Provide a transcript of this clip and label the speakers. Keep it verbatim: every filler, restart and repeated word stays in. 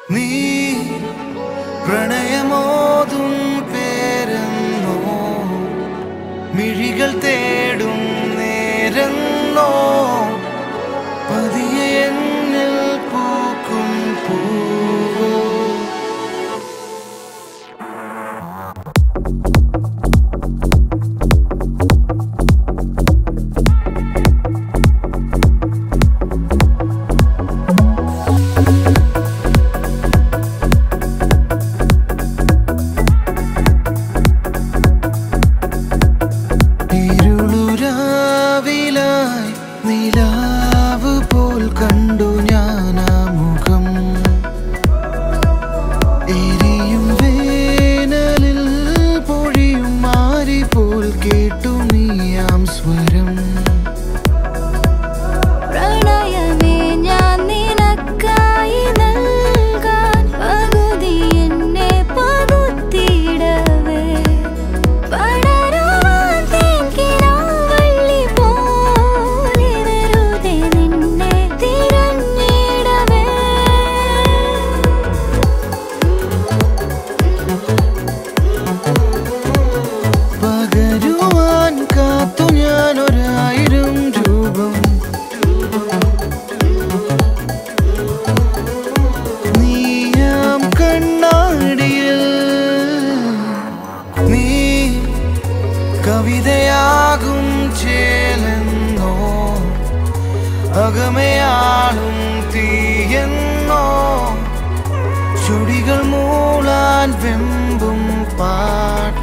Speaker 1: നീ പ്രണയമോതും പേരെന്നോ മിഴികൾ തേടും നേരെന്നോ പതിയെ എന്നിൽ പൂക്കും പൂവോ നിലാവ് പോൽ കണ്ടു ഞാനാ മുഖം എരിയും വേനലിൽ പൊഴിയും മാരി പോൽ കേട്ടു നീയാം സ്വരം
Speaker 2: പ്രണയമേ ഞാൻ നിനക്കായി നൽകാൻ പകുതി എന്നെ പകുത്തിയിടവേ പടരുവാൻ തേക്കിനാവള്ളി പോലെ വെറുതെ നിന്നെ തിരഞ്ഞിടവേ
Speaker 1: പകരുവാൻ കാത്തു ഞാനൊരായിരം രൂപം നീയാം കണ്ണാടിയിൽ നീ കവിതയാകും ചേലെന്നോ അകമയാളും തീയെന്നോ ചുടികൾ മൂളാൻ വെമ്പും പാട്ട്